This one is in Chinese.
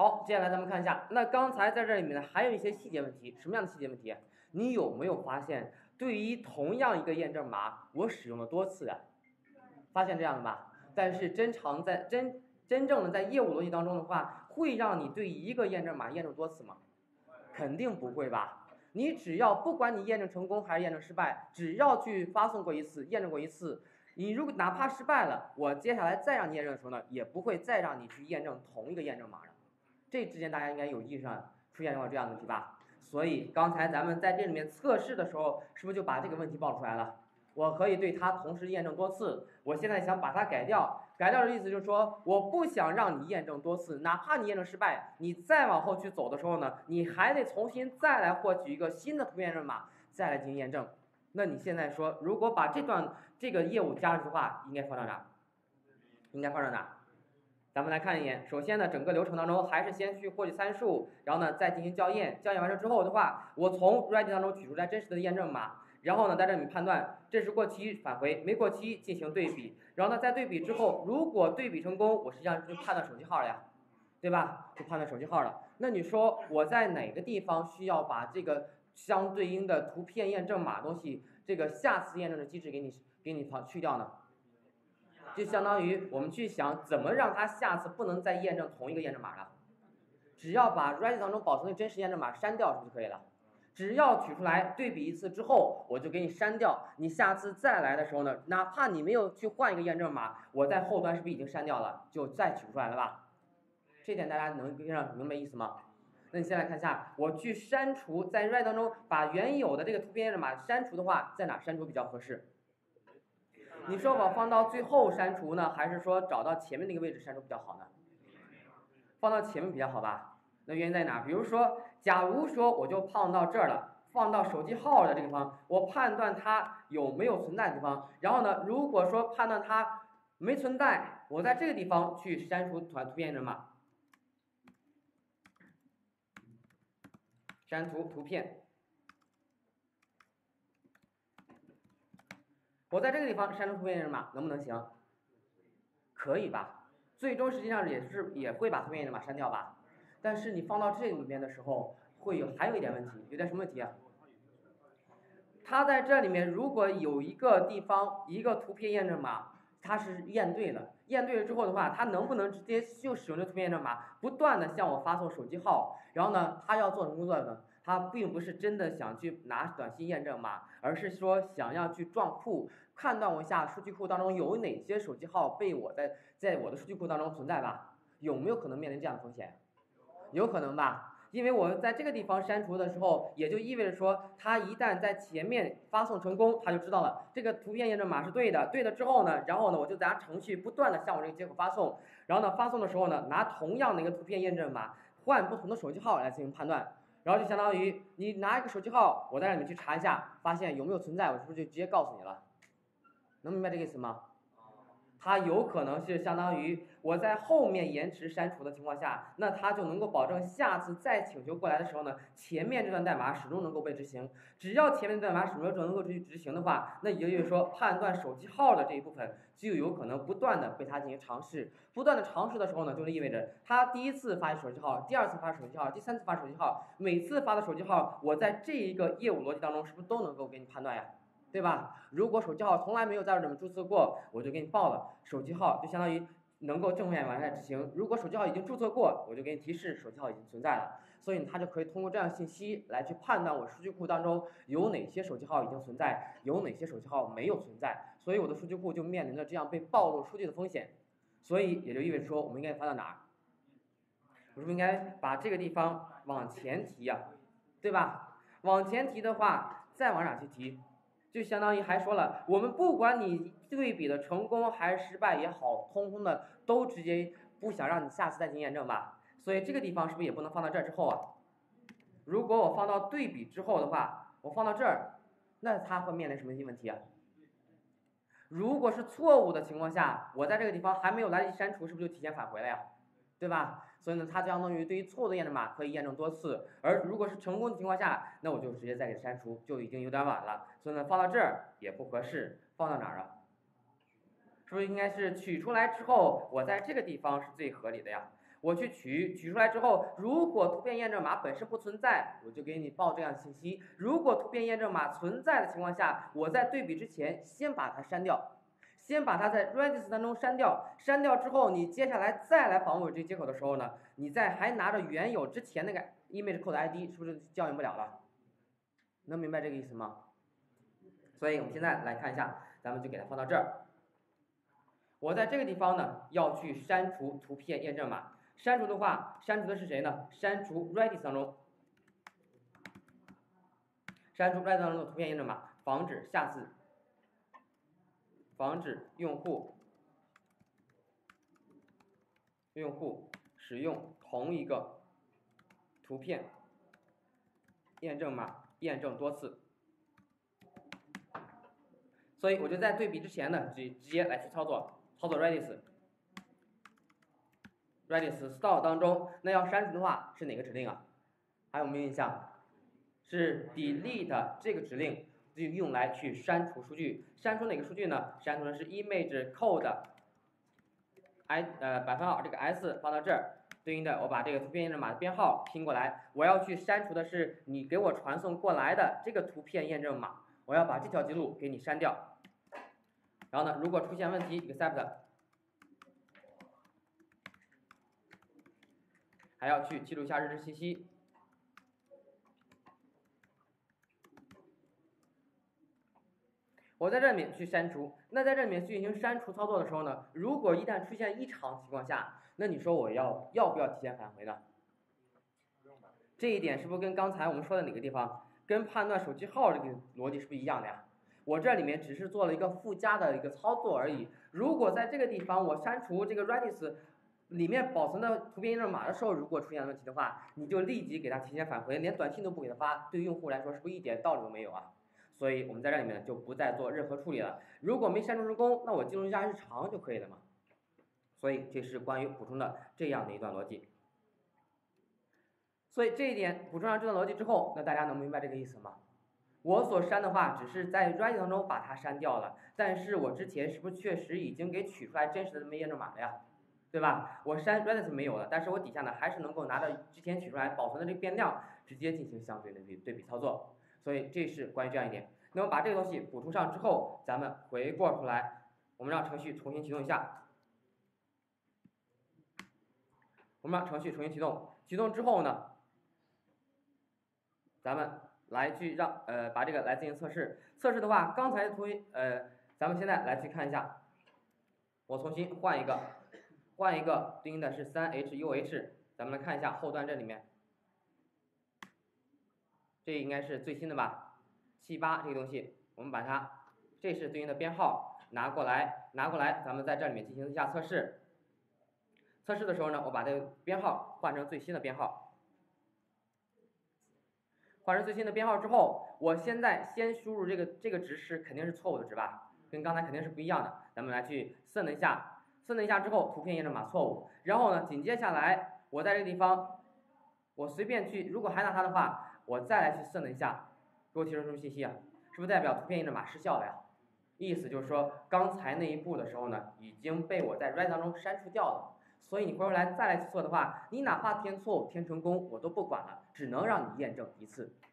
好，接下来咱们看一下，那刚才在这里面呢还有一些细节问题，什么样的细节问题？你有没有发现，对于同样一个验证码，我使用了多次啊？发现这样的吧？但是真正的在业务逻辑当中的话，会让你对一个验证码验证多次吗？肯定不会吧？你只要不管你验证成功还是验证失败，只要去发送过一次，验证过一次，你如果哪怕失败了，我接下来再让你验证的时候呢，也不会再让你去验证同一个验证码了。这之前大家应该有意识上出现过这样的问题吧？所以刚才咱们在这里面测试的时候，是不是就把这个问题报出来了？我可以对它同时验证多次，我现在想把它改掉，改掉的意思就是说，我不想让你验证多次，哪怕你验证失败，你再往后去走的时候呢，你还得重新再来获取一个新的图片验证码，再来进行验证。那你现在说，如果把这个业务加入的话，应该放到哪？应该放到哪？咱们来看一眼，首先呢，整个流程当中还是先去获取参数，然后呢再进行校验，校验完成之后的话，我从 ready 当中取出来真实的验证码，然后呢在这里判断这是过期返回，没过期进行对比，然后呢在对比之后，如果对比成功，我实际上就判断手机号了呀，对吧？就判断手机号了。那你说我在哪个地方需要把这个相对应的图片验证码东西，这个下次验证的机制给你去掉呢？就相当于我们去想怎么让它下次不能再验证同一个验证码了，只要把 ready 当中保存的真实验证码删掉是不是就可以了？只要取出来对比一次之后，我就给你删掉，你下次再来的时候呢，哪怕你没有去换一个验证码，我在后端是不是已经删掉了，就再取不出来了吧？这点大家能明白意思吗？那你先来看一下，我去删除在 ready 当中把原有的这个图片验证码删除的话，在哪删除比较合适？你说我放到最后删除呢，还是说找到前面那个位置删除比较好呢？放到前面比较好吧？那原因在哪？比如说，假如说我就放到这儿了，放到手机号的这个地方，我判断它有没有存在的地方。然后呢，如果说判断它没存在，我在这个地方去删除图片验证码，删除图片。我在这个地方删除图片验证码能不能行？可以吧？最终实际上也会把图片验证码删掉吧？但是你放到这里面的时候，还有一点问题，有点什么问题啊？它在这里面如果有一个地方一个图片验证码，它是验对了，验对了之后的话，它能不能直接就使用这图片验证码，不断的向我发送手机号？然后呢，它要做什么工作呢？它并不是真的想去拿短信验证码，而是说想要去撞库，判断我一下数据库当中有哪些手机号被我在我的数据库当中存在吧？有没有可能面临这样的风险？有可能吧？因为我在这个地方删除的时候，也就意味着说，它一旦在前面发送成功，它就知道了这个图片验证码是对的。对了之后呢，然后呢，我就拿程序不断的向我这个接口发送，然后呢，发送的时候呢，拿同样的一个图片验证码换不同的手机号来进行判断，然后就相当于你拿一个手机号，我在这里面去查一下，发现有没有存在，我是不是就直接告诉你了？能明白这个意思吗？它有可能是相当于我在后面延迟删除的情况下，那它就能够保证下次再请求过来的时候呢，前面这段代码始终能够被执行。只要前面的代码始终能够去执行的话，那也就是说判断手机号的这一部分就有可能不断的被它进行尝试。不断的尝试的时候呢，就意味着它第一次发手机号，第二次发手机号，第三次发手机号，每次发的手机号，我在这一个业务逻辑当中是不是都能够给你判断呀？对吧？如果手机号从来没有在这里面注册过，我就给你报了手机号，就相当于能够正面往下执行。如果手机号已经注册过，我就给你提示手机号已经存在了。所以它就可以通过这样信息来去判断我数据库当中有哪些手机号已经存在，有哪些手机号没有存在。所以我的数据库就面临着这样被暴露数据的风险。所以也就意味着说，我们应该发到哪儿？我是不是应该把这个地方往前提呀？对吧？往前提的话，再往哪去提？就相当于还说了，我们不管你对比的成功还是失败也好，通通的都直接不想让你下次再进行验证吧。所以这个地方是不是也不能放到这儿之后啊？如果我放到对比之后的话，我放到这儿，那它会面临什么问题啊？如果是错误的情况下，我在这个地方还没有来得及删除，是不是就提前返回了呀？对吧？所以呢，它相当于对于错误的验证码可以验证多次，而如果是成功的情况下，那我就直接再给删除，就已经有点晚了。所以呢，放到这儿也不合适，放到哪儿啊？是不是应该是取出来之后，我在这个地方是最合理的呀？ 我去取出来之后，如果图片验证码本身不存在，我就给你报这样的信息；如果图片验证码存在的情况下，我在对比之前先把它删掉，先把它在 Redis 当中删掉。删掉之后，你接下来再来访问这个接口的时候呢，你在还拿着原有之前那个 image code ID， 是不是校验不了了？能明白这个意思吗？所以我们现在来看一下，咱们就给它放到这儿。我在这个地方呢，要去删除图片验证码。删除的话，删除的是谁呢？删除 Redis 当中，删除 Redis 当中的图片验证码，防止下次，防止用户使用同一个图片验证码验证多次。所以我就在对比之前呢，直接来去操作 Redis store 当中，那要删除的话是哪个指令啊？还有没有印象？是 delete 这个指令，就用来去删除数据。删除哪个数据呢？删除的是 image code %2这个 s 放到这儿，对应的我把这个图片验证码的编号拼过来，我要去删除的是你给我传送过来的这个图片验证码，我要把这条记录给你删掉。然后呢，如果出现问题 except， 还要去记录一下日志信息。我在这里面去删除，那在这里面进行删除操作的时候呢，如果一旦出现异常情况下，那你说我要不要提前返回呢？这一点是不是跟刚才我们说的哪个地方，跟判断手机号这个逻辑是不是一样的呀？我这里面只是做了一个附加的一个操作而已。如果在这个地方我删除这个 Redis 里面保存的图片验证码的时候，如果出现问题的话，你就立即给它提前返回，连短信都不给它发，对用户来说是不是一点道理都没有啊？所以我们在这里面就不再做任何处理了。如果没删除成功，那我记录一下日常就可以了嘛。所以这是关于补充的这样的一段逻辑。所以这一点补充上这段逻辑之后，那大家能明白这个意思吗？我所删的话只是在 Redis 当中把它删掉了，但是我之前是不是确实已经给取出来真实的这么验证码了呀？对吧？我删 Redis 没有了，但是我底下呢还是能够拿着之前取出来保存的这个变量，直接进行相对的对比操作。所以这是关于这样一点。那么把这个东西补充上之后，咱们回过头来，我们让程序重新启动一下。我们让程序重新启动，启动之后呢，咱们来去把这个来进行测试。测试的话，刚才咱们现在来去看一下，我重新换一个对应的是3HUH， 咱们来看一下后端这里面，这应该是最新的吧，78这个东西，我们把它，这是对应的编号拿过来，咱们在这里面进行一下测试。测试的时候呢，我把这个编号换成最新的编号。换成最新的编号之后，我现在先输入这个值是肯定是错误的值吧，跟刚才肯定是不一样的。咱们来去算了一下之后，图片验证码错误。然后呢，紧接下来我在这个地方，我随便去，如果还拿它的话，我再来去算了一下，给我提供什么信息啊？是不是代表图片验证码失效了呀？意思就是说，刚才那一步的时候呢，已经被我在 Redis 当中删除掉了。所以你回过来再来去做的话，你哪怕填错误填成功，我都不管了，只能让你验证一次。